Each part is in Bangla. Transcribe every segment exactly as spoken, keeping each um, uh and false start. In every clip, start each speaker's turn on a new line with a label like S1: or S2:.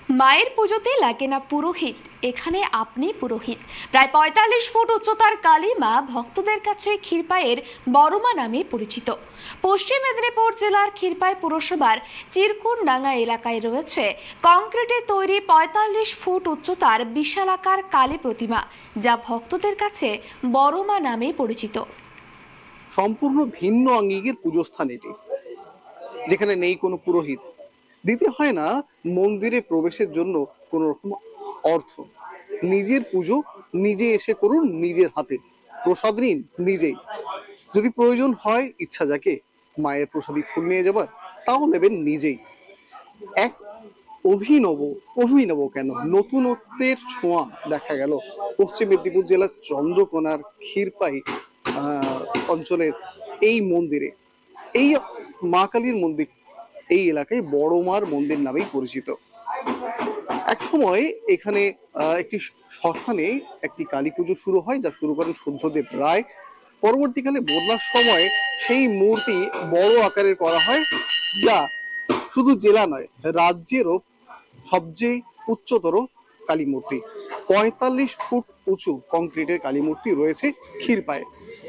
S1: মায়ের পুজোতে লাগে না পুরোহিত, এখানে আপনি পুরোহিত। প্রায় পঁয়তাল্লিশ ফুট উচ্চতার কালী মা ভক্তদের কাছে ক্ষীরপাইয়ের বড়মা নামে পরিচিত। পশ্চিম মেদিনীপুর জেলার ক্ষীরপাই পুরসভার চিরকুনডাঙ্গা এলাকায় রয়েছে কংক্রিটে তৈরি পঁয়তাল্লিশ ফুট উচ্চতার বিশালাকার কালী প্রতিমা, যা ভক্তদের কাছে বড়মা নামে পরিচিত।
S2: সম্পূর্ণ ভিন্ন আঙ্গিকের পুজো স্থান এটি, যেখানে নেই কোনো পুরোহিত, দিতে হয় না মন্দিরে প্রবেশের জন্য কোনো রকম অর্থ। নিজের পুজো নিজে এসে করুন, নিজের হাতে প্রসাদ নিন নিজেই। যদি প্রয়োজন হয় ইচ্ছা যাকে মায়ের প্রসাদী ফুল নিয়ে যাবার, তাও নেবেন নিজেই। এক অভিনব অভিনব কেন নতুনত্বের ছোঁয়া দেখা গেল পশ্চিম মেদিনীপুর জেলার চন্দ্রকোনার ক্ষীরপাই আহ অঞ্চলের এই মন্দিরে। এই মা কালীর মন্দির এই এলাকায় বড় মার মন্দির নামেই পরিচিত। এক সময় এখানে একটি শ্মশানে একটি কালী পুজো শুরু হয়, যা শুরু করেন শুদ্ধদেব রায়। পরবর্তীকালে বন্যার সময় সেই মূর্তি বড় আকারের করা হয়, যা শুধু জেলা নয় রাজ্যেরও সবচেয়ে উচ্চতর কালী মূর্তি। পঁয়তাল্লিশ ফুট উঁচু কংক্রিটের কালী মূর্তি রয়েছে ক্ষীরপায়ে।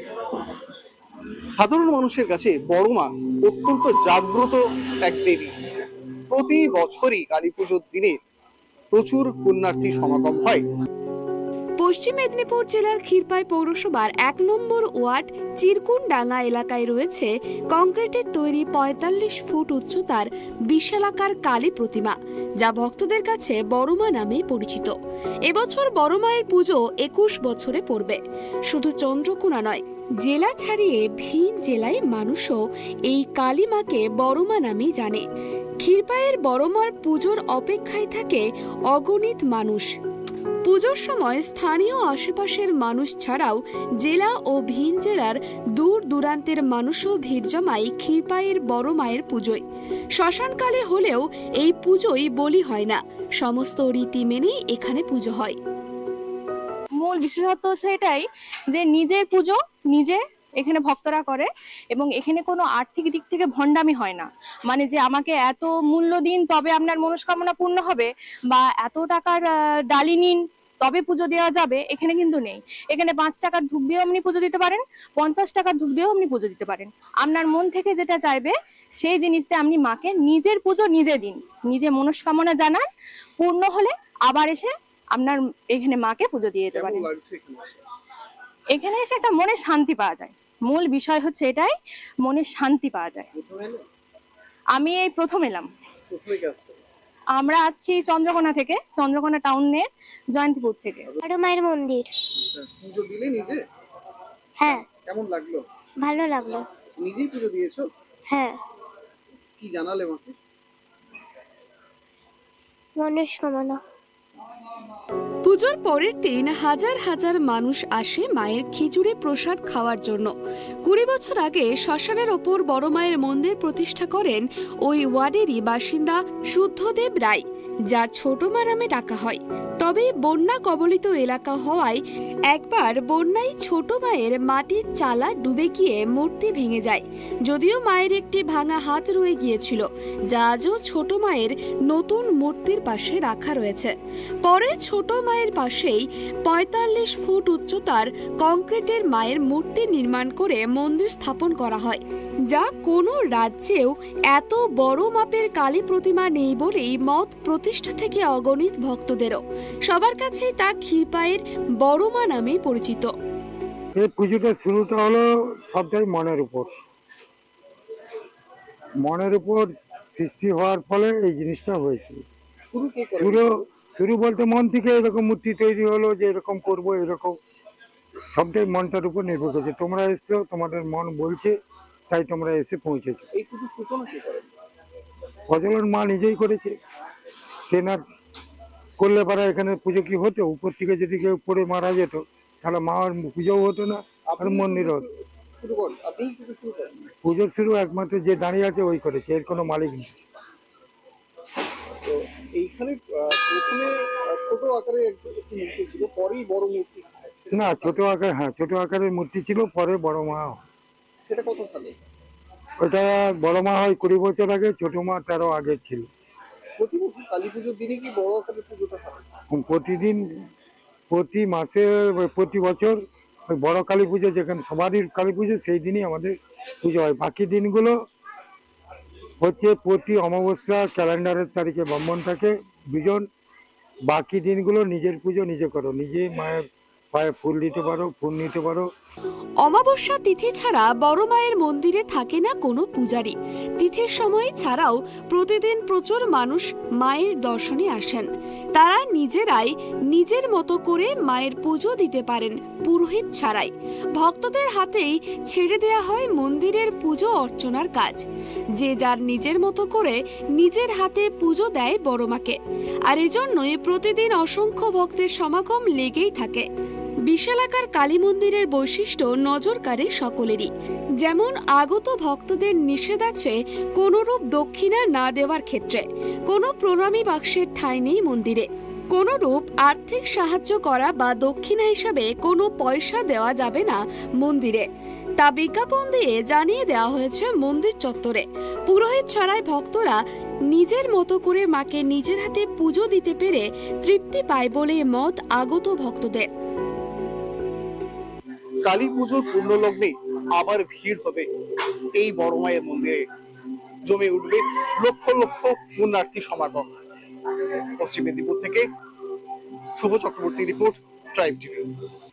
S2: সাধারণ মানুষের কাছে বড় মা অত্যন্ত জাগ্রত এক দেবী। প্রতি বছরই কালী পুজোর দিনে প্রচুর পুণ্যার্থী সমাগম হয়।
S1: পশ্চিম মেদিনীপুর জেলার ক্ষীরপাই পৌরসভার এক নম্বর ওয়ার্ড চিরকুনডাঙ্গা এলাকায় রয়েছে কংক্রিটের তৈরি পঁয়তাল্লিশ ফুট উচ্চতার বিশালাকার কালী প্রতিমা, যা ভক্তদের কাছে বড়মা নামে পরিচিত। এবছর বড়মায়ের পুজো একুশ বছরে পড়বে। শুধু চন্দ্রকোনা নয়, জেলা ছাড়িয়ে ভিন জেলায় মানুষও এই কালী মাকে বড়মা নামেই জানে। ক্ষীরপাইয়ের বড়মার পুজোর অপেক্ষায় থাকে অগণিত মানুষ। পুজোর সময় স্থানীয় আশেপাশের মানুষ ছাড়াও জেলা ও ভিন জেলার দূর দূরান্তের মানুষও ভিড় জমায় ক্ষীরপাইয়ের বড় মায়ের পুজোয়। শ্মশানকালে হলেও এই পুজোয় বলি হয় না, সমস্ত রীতি মেনেই এখানে পুজো হয়।
S3: মূল বিশেষত্ব হচ্ছে এটাই যে নিজের পুজো নিজে এখানে ভক্তরা করে, এবং এখানে কোনো আর্থিক দিক থেকে ভণ্ডামি হয় না। মানে যে আমাকে এত মূল্য দিন তবে আপনার মনস্কামনা পূর্ণ হবে, বা এত টাকার ডালি নিন তবে পুজো দেওয়া যাবে, এখানে কিন্তু নেই। এখানে পাঁচ টাকার ধূপ দিয়েও আপনি পুজো দিতে পারেন, পঞ্চাশ টাকার ধূপ দিয়েও আপনি পুজো দিতে পারেন। আপনার মন থেকে যেটা চাইবে সেই জিনিসটা আপনি মাকে নিজের পুজো নিজে দিন, নিজে মনস্কামনা জানান, পূর্ণ হলে আবার এসে আপনার এখানে মাকে পুজো দিয়ে দিতে পারেন। এখানে এসে একটা মনে শান্তি পাওয়া যায়। মূল বিষয় হচ্ছে এটাই, মনে শান্তি পাওয়া যায়। আমি এই প্রথম এলাম। আমরা আসছি চন্দ্রকোনা থেকে, চন্দ্রকোনা টাউনের জয়ন্তীপুর থেকে।
S4: বড় মায়ের মন্দির।
S2: পুজো দিলে নিজে?
S4: হ্যাঁ।
S2: কেমন লাগলো?
S4: ভালো লাগলো।
S2: নিজেই পুজো দিয়েছো?
S4: হ্যাঁ।
S2: কি জানালে মাকে?
S4: মনস্কামনা।
S1: পুজোর পরের দিন হাজার হাজার মানুষ আসে মায়ের খিচুড়ি প্রসাদ খাওয়ার জন্য। কুড়ি বছর আগে শ্মশানের ওপর বড় মায়ের মন্দির প্রতিষ্ঠা করেন ওই ওয়ার্ডেরই বাসিন্দা শুদ্ধদেব রায়, যার ছোট মা নামে ডাকা হয়। তবে বন্যা কবলিত এলাকা হওয়ায় একবার বন্যায় ছোট মায়ের মাটির চালা ডুবে গিয়ে মূর্তি ভেঙে যায়। যদিও মায়ের একটি ভাঙা হাত রয়ে গিয়েছিল, যা আজও ছোট মায়ের নতুন মূর্তির পাশে রাখা রয়েছে। পরে ছোট মায়ের পাশেই পঁয়তাল্লিশ ফুট উচ্চতার কংক্রিটের মায়ের মূর্তি নির্মাণ করে মন্দির স্থাপন করা হয়, যা কোনো রাজ্যেও এত বড় মাপের কালী প্রতিমা নেই বলেই মত প্রতিষ্ঠা থেকে অগণিত ভক্তদেরও। সবার কাছে তা ক্ষীরপাইয়ের বড় মা নামে পরিচিত।
S5: এই পুজোটা শুরুটা হলো সবটাই মনের উপর, মনের উপর সৃষ্টি হওয়ার ফলে এই জিনিসটা হয়েছে। শুরু শুরু বলতে মন থেকে এরকম মূর্তি তৈরি হলো যে এরকম করবো, এরকম সবটাই মনটার উপর নির্ভর করছে। তোমরা এসছো, তোমাদের মন বলছে, তাই তোমরা এসে পৌঁছেছো।
S2: এই পুজো সূচনা কে করেন?
S5: প্রজ্বলন মা নিজেই করেছে। সে না করলে পারা এখানে পুজো কি হতো? উপর থেকে যদি কেউ পড়ে মারা যেত তাহলে মার পুজোও হতো না, আর মন্দির হতো। পুজোর শুরু একমাত্র যে দাঁড়িয়ে আছে ওই করেছে, এর কোনো মালিক নেই।
S2: এইখানে প্রথমে ছোট আকারের একটি মূর্তি ছিল, পরেই বড় মূর্তি।
S5: না, ছোট আকার, হ্যাঁ ছোট আকারের মূর্তি ছিল, পরে বড় মা।
S2: সেটা কত সালে?
S5: ওটা বড় মা হয় কুড়ি বছর আগে, ছোট মা তেরো আগে ছিল।
S2: প্রতি বছর কালী পুজোর দিনে কি বড় আকারের পুজোটা হয়?
S5: প্রতিদিন, প্রতি মাসে, প্রতি বছর ওই বড় কালী পুজো যেখানে সবারই কালী পুজো সেই দিনই আমাদের পুজো হয়। বাকি দিনগুলো হচ্ছে প্রতি অমাবস্যা ক্যালেন্ডারের তারিখে ব্রাহ্মণ থাকে দুজন। বাকি দিনগুলো নিজের পুজো নিজে করো, নিজে মায়ের পায়ে ফুল দিতে পারো, ফুল নিতে পারো।
S1: অমাবস্যা তিথি ছাড়া বড় মায়ের মন্দিরে থাকে না কোনো পূজারী। তিথির সময় ছাড়াও প্রতিদিন প্রচুর মানুষ মায়ের দর্শনে আসেন। তারা নিজেরাই নিজের মতো করে মায়ের পুজো দিতে পারেন পুরোহিত ছাড়াই। ভক্তদের হাতেই ছেড়ে দেয়া হয় মন্দিরের পুজো অর্চনার কাজ। যে যার নিজের মতো করে নিজের হাতে পুজো দেয় বড় মাকে। আর এজন্যই প্রতিদিন অসংখ্য ভক্তের সমাগম লেগেই থাকে। বিশালাকার কালী মন্দিরের বৈশিষ্ট্য নজর কাড়ে সকলেরই। যেমন আগত ভক্তদের নিষেধ আছে কোনরূপ দক্ষিণা না দেওয়ার ক্ষেত্রে। কোনো প্রণামী বাক্সের ঠাঁই নেই মন্দিরে। কোনরূপ আর্থিক সাহায্য করা বা দক্ষিণা হিসাবে কোনো পয়সা দেওয়া যাবে না মন্দিরে। তা বিজ্ঞাপন দিয়ে জানিয়ে দেওয়া হয়েছে মন্দির চত্বরে। পুরোহিত ছাড়াই ভক্তরা নিজের মতো করে মাকে নিজের হাতে পুজো দিতে পেরে তৃপ্তি পায় বলে মত আগত ভক্তদের।
S2: কালী পুজোর পূর্ণ লগ্নে আবার ভিড় হবে এই বড় মায়ের মন্দিরে। জমে উঠবে লক্ষ লক্ষ পুণ্যার্থী সমাগম। পশ্চিম মেদিনীপুর থেকে Subha Chakraborty report, tribe TV.